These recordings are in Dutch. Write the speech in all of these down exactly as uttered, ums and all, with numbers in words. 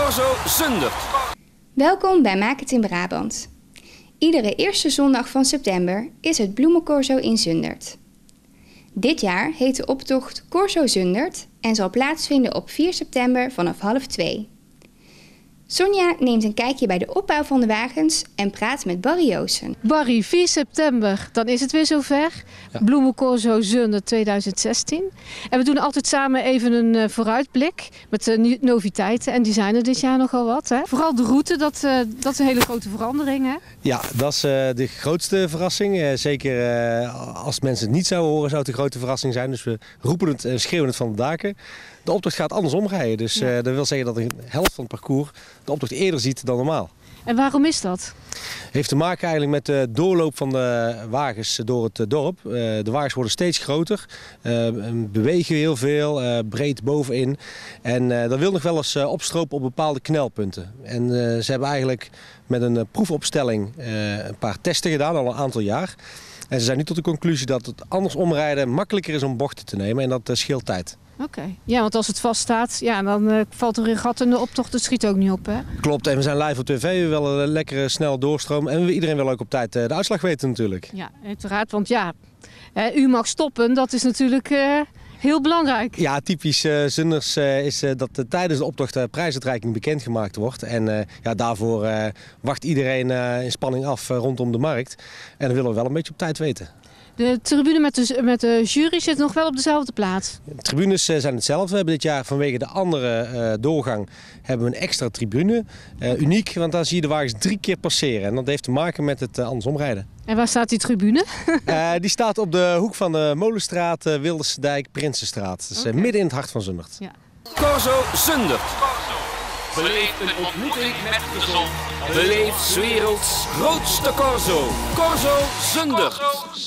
Corso Zundert. Welkom bij Maak het in Brabant. Iedere eerste zondag van september is het Bloemencorso in Zundert. Dit jaar heet de optocht Corso Zundert en zal plaatsvinden op vier september vanaf half twee. Sonja neemt een kijkje bij de opbouw van de wagens en praat met Barry Joossen. Barry, vier september, dan is het weer zover. Ja. Bloemencorso Zundert tweeduizend zestien. En we doen altijd samen even een uh, vooruitblik met de uh, noviteiten. En die zijn er dit jaar nogal wat. Hè? Vooral de route, dat, uh, dat is een hele grote verandering. Hè? Ja, dat is uh, de grootste verrassing. Uh, zeker uh, als mensen het niet zouden horen, zou het een grote verrassing zijn. Dus we roepen het en schreeuwen het van de daken. De optocht gaat andersom rijden. Dus ja. uh, dat wil zeggen dat de helft van het parcours de optocht eerder ziet dan normaal. En waarom is dat? Heeft te maken eigenlijk met de doorloop van de wagens door het dorp. Uh, de wagens worden steeds groter, uh, bewegen heel veel, uh, breed bovenin. En uh, dat wil nog wel eens uh, opstropen op bepaalde knelpunten. En uh, ze hebben eigenlijk met een uh, proefopstelling uh, een paar testen gedaan, al een aantal jaar. En ze zijn nu tot de conclusie dat het andersom rijden makkelijker is om bochten te nemen en dat uh, scheelt tijd. Oké, okay. Ja, want als het vaststaat, ja, dan uh, valt er een gat in de optocht, dat schiet ook niet op, hè? Klopt, en we zijn live op tv, we willen een lekkere, snel doorstroom en we, iedereen wil ook op tijd uh, de uitslag weten natuurlijk. Ja, uiteraard, want ja, hè, u mag stoppen, dat is natuurlijk uh, heel belangrijk. Ja, typisch uh, Zunders uh, is uh, dat uh, tijdens de optocht uh, prijsuitreiking bekendgemaakt wordt. En uh, ja, daarvoor uh, wacht iedereen uh, in spanning af uh, rondom de markt. En dan willen we wel een beetje op tijd weten. De tribune met de, met de jury zit nog wel op dezelfde plaats? De tribunes zijn hetzelfde. We hebben dit jaar vanwege de andere uh, doorgang hebben we een extra tribune. Uh, uniek, want dan zie je de wagens drie keer passeren. En dat heeft te maken met het uh, andersom rijden. En waar staat die tribune? uh, die staat op de hoek van de Molenstraat, uh, Wildersdijk, Prinsenstraat. Dus uh, okay. Midden in het hart van Zundert. Ja. Corso Zundert. Beleef een ontmoeting met de zon. Beleef 's werelds grootste corso. Corso Zundert.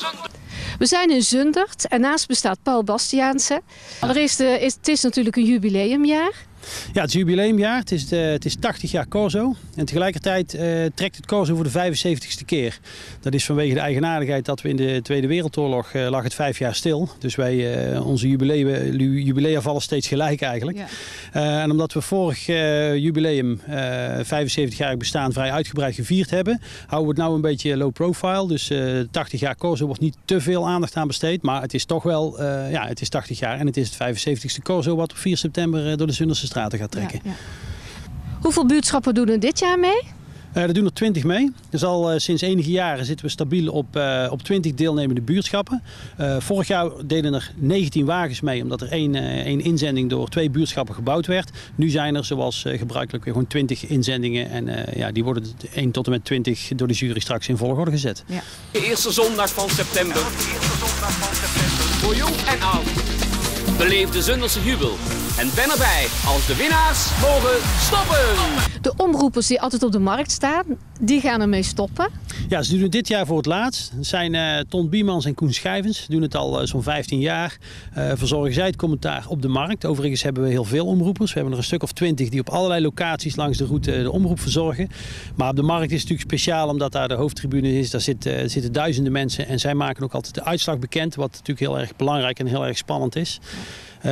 We zijn in Zundert en naast bestaat Paul Bastiaanse. Allereerst uh, is het is natuurlijk een jubileumjaar. Ja, het is jubileumjaar. Het is, de, het is tachtig jaar Corso. En tegelijkertijd uh, trekt het Corso voor de vijfenzeventigste keer. Dat is vanwege de eigenaardigheid dat we in de Tweede Wereldoorlog uh, lag het vijf jaar stil. Dus wij, uh, onze jubileum, jubilea vallen steeds gelijk eigenlijk. Ja. Uh, en omdat we vorig uh, jubileum, uh, vijfenzeventig-jarig bestaan, vrij uitgebreid gevierd hebben, houden we het nou een beetje low profile. Dus uh, tachtig jaar Corso wordt niet te veel aandacht aan besteed. Maar het is toch wel, uh, ja, het is tachtig jaar en het is het vijfenzeventigste Corso wat op vier september uh, door de Zunderse straten gaat trekken. Ja, ja. Hoeveel buurtschappen doen er dit jaar mee? Uh, er doen er twintig mee. Dus al uh, sinds enige jaren zitten we stabiel op, uh, op twintig deelnemende buurtschappen. Uh, vorig jaar deden er negentien wagens mee, omdat er één, uh, één inzending door twee buurtschappen gebouwd werd. Nu zijn er zoals uh, gebruikelijk weer gewoon twintig inzendingen. En uh, ja, die worden één tot en met twintig door de jury straks in volgorde gezet. Ja. De eerste zondag van september. Ja, de eerste zondag van september. Voor jong en oud. Beleef de Zunderse jubel. En ben erbij als de winnaars mogen stoppen. De omroepers die altijd op de markt staan, die gaan ermee stoppen. Ja, ze doen het dit jaar voor het laatst. Het zijn uh, Ton Biemans en Koen Schijvens. Ze doen het al uh, zo'n vijftien jaar. Uh, verzorgen zij het commentaar op de markt. Overigens hebben we heel veel omroepers. We hebben er een stuk of twintig die op allerlei locaties langs de route de omroep verzorgen. Maar op de markt is het natuurlijk speciaal omdat daar de hoofdtribune is. Daar zit, uh, zitten duizenden mensen en zij maken ook altijd de uitslag bekend. Wat natuurlijk heel erg belangrijk en heel erg spannend is. Uh,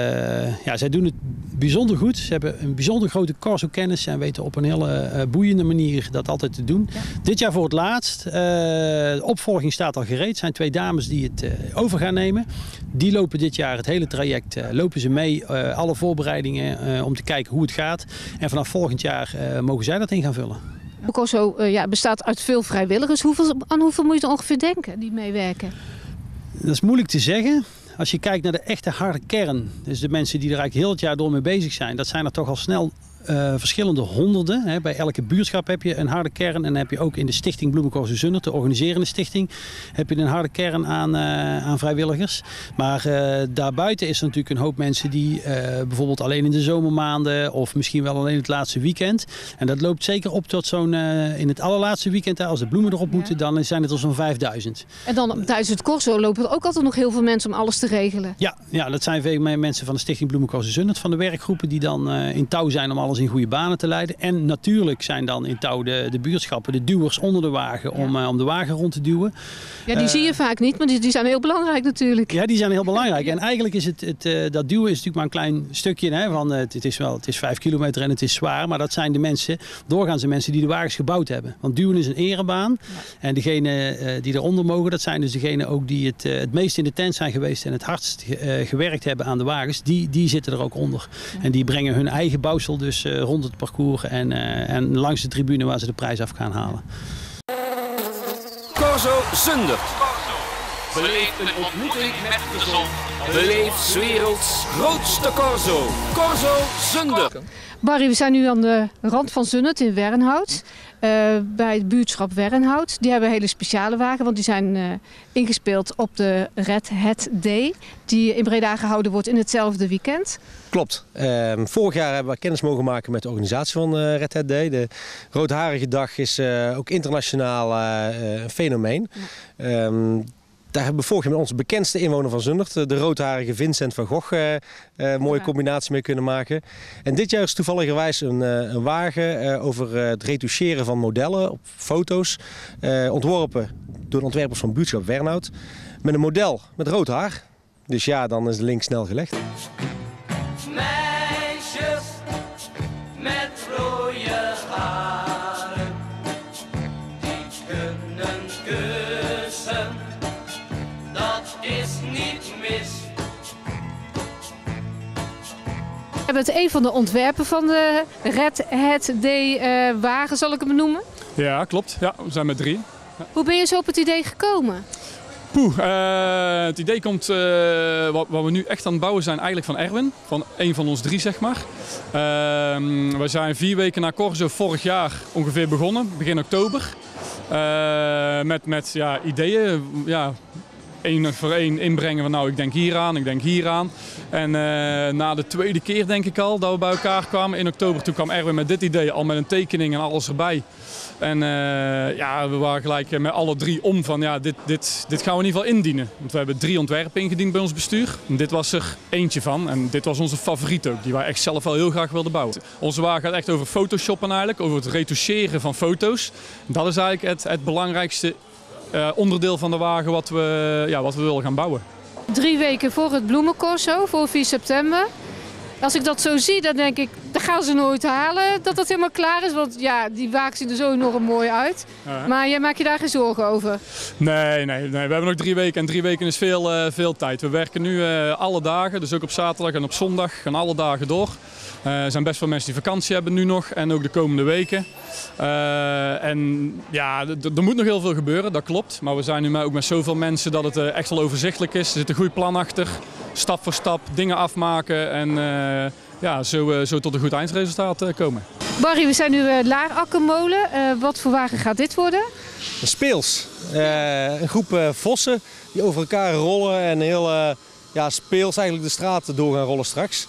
ja, zij doen het bijzonder goed. Ze hebben een bijzonder grote Corso-kennis en weten op een hele uh, boeiende manier dat altijd te doen. Ja. Dit jaar voor het laatst. Uh, de opvolging staat al gereed. Er zijn twee dames die het uh, over gaan nemen. Die lopen dit jaar het hele traject, uh, lopen ze mee. Uh, alle voorbereidingen uh, om te kijken hoe het gaat. En vanaf volgend jaar uh, mogen zij dat in gaan vullen. De Corso uh, ja, bestaat uit veel vrijwilligers. Hoeveel, aan hoeveel moet je ongeveer denken die meewerken? Dat is moeilijk te zeggen. Als je kijkt naar de echte harde kern, dus de mensen die er eigenlijk heel het jaar door mee bezig zijn, dat zijn er toch al snel uh, verschillende honderden. Hè. Bij elke buurtschap heb je een harde kern en dan heb je ook in de stichting Bloemencorso Zundert, de organiserende stichting, heb je een harde kern aan, uh, aan vrijwilligers. Maar uh, daarbuiten is er natuurlijk een hoop mensen die uh, bijvoorbeeld alleen in de zomermaanden of misschien wel alleen het laatste weekend. En dat loopt zeker op tot zo'n, uh, in het allerlaatste weekend, als de bloemen erop moeten, ja. Dan zijn het er zo'n vijfduizend. En dan tijdens het Corso lopen er ook altijd nog heel veel mensen om alles te regelen. Ja, ja, dat zijn veel mensen van de stichting Bloemencorso Zundert, van de werkgroepen die dan uh, in touw zijn om alles alles in goede banen te leiden. En natuurlijk zijn dan in touw de, de buurtschappen de duwers onder de wagen om, uh, om de wagen rond te duwen. Ja, die uh, zie je vaak niet, maar die, die zijn heel belangrijk natuurlijk. Ja, die zijn heel belangrijk. En eigenlijk is het, het uh, dat duwen is natuurlijk maar een klein stukje. Hè, van, uh, het, is wel, het is vijf kilometer en het is zwaar. Maar dat zijn de mensen, doorgaans de mensen die de wagens gebouwd hebben. Want duwen is een erebaan. Ja. En degenen uh, die eronder mogen, dat zijn dus degenen ook die het, uh, het meest in de tent zijn geweest en het hardst uh, gewerkt hebben aan de wagens. Die, die zitten er ook onder. Ja. En die brengen hun eigen bouwsel dus uh, rond het parcours en, uh, en langs de tribune waar ze de prijs af gaan halen. Corso Zundert. Beleef een ontmoeting met de zon. Beleef 's werelds grootste Corso. Corso Zundert. Barry, we zijn nu aan de rand van Zundert in Wernhout. Uh, bij het buurtschap Wernhout. Die hebben een hele speciale wagen, want die zijn uh, ingespeeld op de Red Hat Day. Die in Breda gehouden wordt in hetzelfde weekend. Klopt. Uh, vorig jaar hebben we kennis mogen maken met de organisatie van uh, Red Hat Day. De Roodharige Dag is uh, ook internationaal uh, een fenomeen. Ja. Um, Daar hebben we vorig jaar met onze bekendste inwoner van Zundert, de roodharige Vincent van Gogh, uh, een mooie ja. combinatie mee kunnen maken. En dit jaar is toevalligerwijs een, uh, een wagen uh, over uh, het retoucheren van modellen op foto's. Uh, ontworpen door de ontwerpers van buurtschap Wernhout. Met een model met rood haar. Dus ja, dan is de link snel gelegd. Meisjes met rode haren, die kunnen kussen. Dat is niet mis. Je bent een van de ontwerpen van de Red Hat Day uh, wagen, zal ik hem noemen? Ja, klopt. Ja, we zijn met drie. Ja. Hoe ben je zo op het idee gekomen? Poeh, uh, het idee komt, uh, wat, wat we nu echt aan het bouwen zijn, eigenlijk van Erwin. Van een van ons drie, zeg maar. Uh, we zijn vier weken na Corso vorig jaar ongeveer begonnen, begin oktober. Uh, met met ja, ideeën. Ja, Eén voor één inbrengen van nou ik denk hier aan, ik denk hier aan. En uh, na de tweede keer denk ik al dat we bij elkaar kwamen in oktober. Toen kwam Erwin met dit idee, al met een tekening en alles erbij. En uh, ja, we waren gelijk met alle drie om van ja, dit, dit, dit gaan we in ieder geval indienen. Want we hebben drie ontwerpen ingediend bij ons bestuur. En dit was er eentje van en dit was onze favoriet ook, die wij echt zelf wel heel graag wilden bouwen. Onze wagen gaat echt over photoshoppen eigenlijk, over het retoucheren van foto's. Dat is eigenlijk het, het belangrijkste Uh, onderdeel van de wagen wat we, ja, wat we willen gaan bouwen. Drie weken voor het bloemencorso, voor vier september. Als ik dat zo zie, dan denk ik, dat gaan ze nooit halen, dat dat helemaal klaar is. Want ja, die wagen zien er zo enorm mooi uit. Uh-huh. Maar jij maakt je daar geen zorgen over? Nee, nee, nee, we hebben nog drie weken en drie weken is veel, uh, veel tijd. We werken nu uh, alle dagen, dus ook op zaterdag en op zondag gaan alle dagen door. Uh, er zijn best veel mensen die vakantie hebben nu nog en ook de komende weken. Uh, en ja, er moet nog heel veel gebeuren, dat klopt. Maar we zijn nu ook met zoveel mensen dat het uh, echt wel overzichtelijk is. Er zit een goed plan achter, stap voor stap, dingen afmaken en uh, ja, zo, uh, zo tot een goed eindresultaat uh, komen. Barry, we zijn nu uh, Laar-Akkermolen. Uh, wat voor wagen gaat dit worden? Een speels. Uh, een groep uh, vossen die over elkaar rollen en heel uh, ja, speels eigenlijk de straat door gaan rollen straks.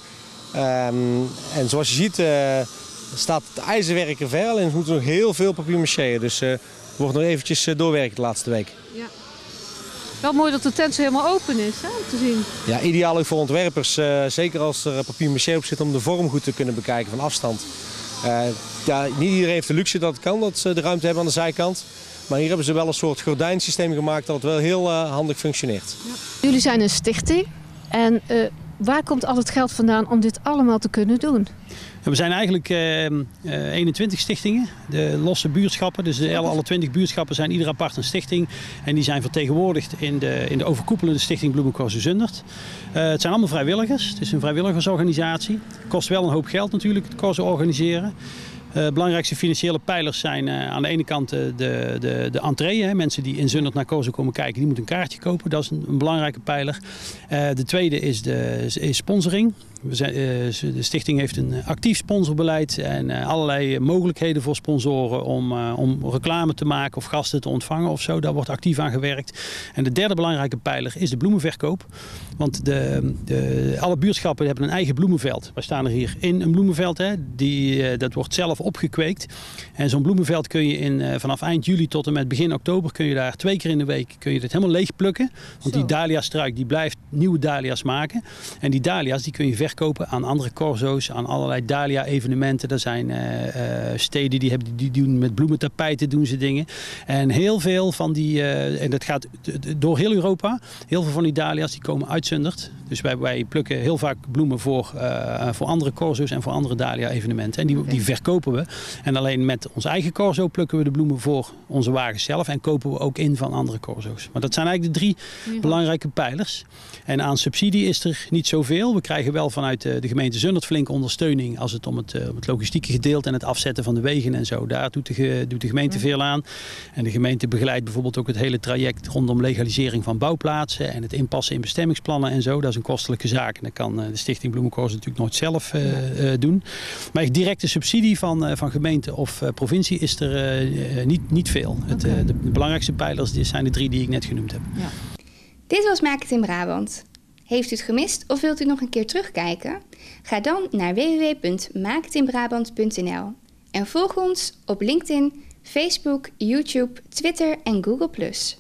Um, en zoals je ziet uh, staat het ijzerwerk er ver en er moet nog heel veel papier-mâché. Dus uh, het wordt nog eventjes uh, doorwerken de laatste week. Ja. Wel mooi dat de tent zo helemaal open is, hè, om te zien. Ja, ideaal ook voor ontwerpers. Uh, zeker als er papier-mâché op zit om de vorm goed te kunnen bekijken van afstand. Uh, ja, niet iedereen heeft de luxe dat het kan, dat ze de ruimte hebben aan de zijkant. Maar hier hebben ze wel een soort gordijnsysteem gemaakt dat het wel heel uh, handig functioneert. Ja. Jullie zijn een stichting en uh, waar komt al het geld vandaan om dit allemaal te kunnen doen? We zijn eigenlijk uh, uh, eenentwintig stichtingen, de losse buurtschappen. Dus de, alle twintig buurtschappen zijn ieder apart een stichting. En die zijn vertegenwoordigd in de, in de overkoepelende stichting Bloemencorso Zundert. Uh, het zijn allemaal vrijwilligers. Het is een vrijwilligersorganisatie. Het kost wel een hoop geld natuurlijk, het corso organiseren. Uh, belangrijkste financiële pijlers zijn uh, aan de ene kant uh, de, de, de entree. Hè. Mensen die in Zundert naar Corso komen kijken, die moeten een kaartje kopen. Dat is een, een belangrijke pijler. Uh, de tweede is, de, is sponsoring. We zijn, uh, de stichting heeft een actief sponsorbeleid en uh, allerlei mogelijkheden voor sponsoren om, uh, om reclame te maken of gasten te ontvangen of zo. Daar wordt actief aan gewerkt. En de derde belangrijke pijler is de bloemenverkoop. Want de, de, alle buurtschappen hebben een eigen bloemenveld. Wij staan er hier in een bloemenveld. Hè. Die, uh, dat wordt zelf opgekweekt. En zo'n bloemenveld kun je in, uh, vanaf eind juli tot en met begin oktober kun je daar twee keer in de week kun je het helemaal leeg plukken. Want zo. Die dahlia struik die blijft nieuwe dahlia's maken. En die dahlia's die kun je verkopen verkopen aan andere corso's, aan allerlei Dahlia-evenementen. Er zijn uh, uh, steden die, hebben, die doen met bloementapijten doen ze dingen. En heel veel van die, uh, en dat gaat door heel Europa, heel veel van die Dahlia's die komen uit Zundert. Dus wij, wij plukken heel vaak bloemen voor, uh, voor andere corso's en voor andere Dahlia-evenementen. En die, okay. die verkopen we. En alleen met ons eigen corso plukken we de bloemen voor onze wagens zelf en kopen we ook in van andere corso's. Maar dat zijn eigenlijk de drie ja. belangrijke pijlers. En aan subsidie is er niet zoveel. We krijgen wel vanuit de, de gemeente Zundert flinke ondersteuning als het om het, uh, om het logistieke gedeelte en het afzetten van de wegen en zo. Daar doet de, doet de gemeente ja. veel aan. En de gemeente begeleidt bijvoorbeeld ook het hele traject rondom legalisering van bouwplaatsen en het inpassen in bestemmingsplannen en zo. Dat is een kostelijke zaak en dat kan uh, de Stichting Bloemencorso natuurlijk nooit zelf uh, ja. uh, doen. Maar echt directe subsidie van, uh, van gemeente of uh, provincie is er uh, uh, niet, niet veel. Okay. Het, uh, de, de belangrijkste pijlers zijn de drie die ik net genoemd heb. Ja. Dit was Maak het in Brabant. Heeft u het gemist of wilt u nog een keer terugkijken? Ga dan naar w w w punt maak het in brabant punt n l en volg ons op LinkedIn, Facebook, YouTube, Twitter en Google plus.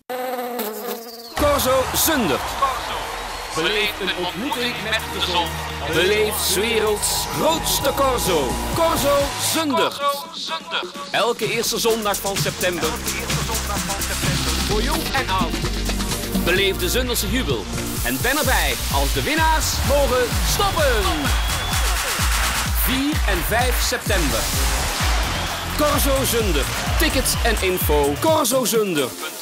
Corso Zundert. Beleef een ontmoeting met de zon. Beleef 's werelds grootste corso. Corso Zundert. Elke eerste zondag van september. Voor jong en oud. Beleef de Zunderse jubel. En ben erbij als de winnaars mogen stoppen. vier en vijf september. Corso Zundert. Tickets en info. corso zundert punt n l